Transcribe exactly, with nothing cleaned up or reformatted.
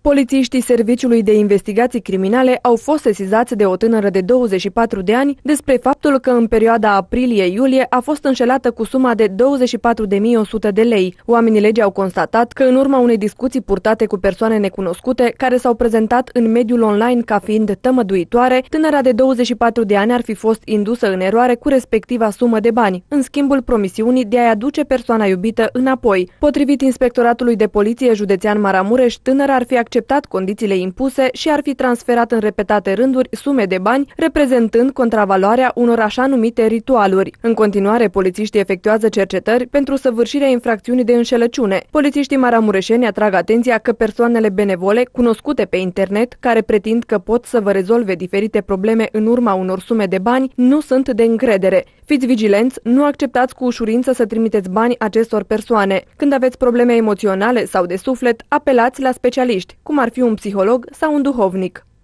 Polițiștii Serviciului de Investigații Criminale au fost sesizați de o tânără de douăzeci și patru de ani despre faptul că în perioada aprilie-iulie a fost înșelată cu suma de douăzeci și patru de mii o sută de lei. Oamenii legii au constatat că în urma unei discuții purtate cu persoane necunoscute care s-au prezentat în mediul online ca fiind tămăduitoare, tânăra de douăzeci și patru de ani ar fi fost indusă în eroare cu respectiva sumă de bani, în schimbul promisiunii de a-i aduce persoana iubită înapoi. Potrivit Inspectoratului de Poliție Județean Maramureș, tânăra ar fi acceptat condițiile impuse și ar fi transferat în repetate rânduri sume de bani, reprezentând contravaloarea unor așa numite ritualuri. În continuare, polițiștii efectuează cercetări pentru săvârșirea infracțiunii de înșelăciune. Polițiștii maramureșeni atrag atenția că persoanele benevole, cunoscute pe internet, care pretind că pot să vă rezolve diferite probleme în urma unor sume de bani, nu sunt de încredere. Fiți vigilenți, nu acceptați cu ușurință să trimiteți bani acestor persoane. Când aveți probleme emoționale sau de suflet, apelați la specialiști, cum ar fi un psiholog sau un duhovnic.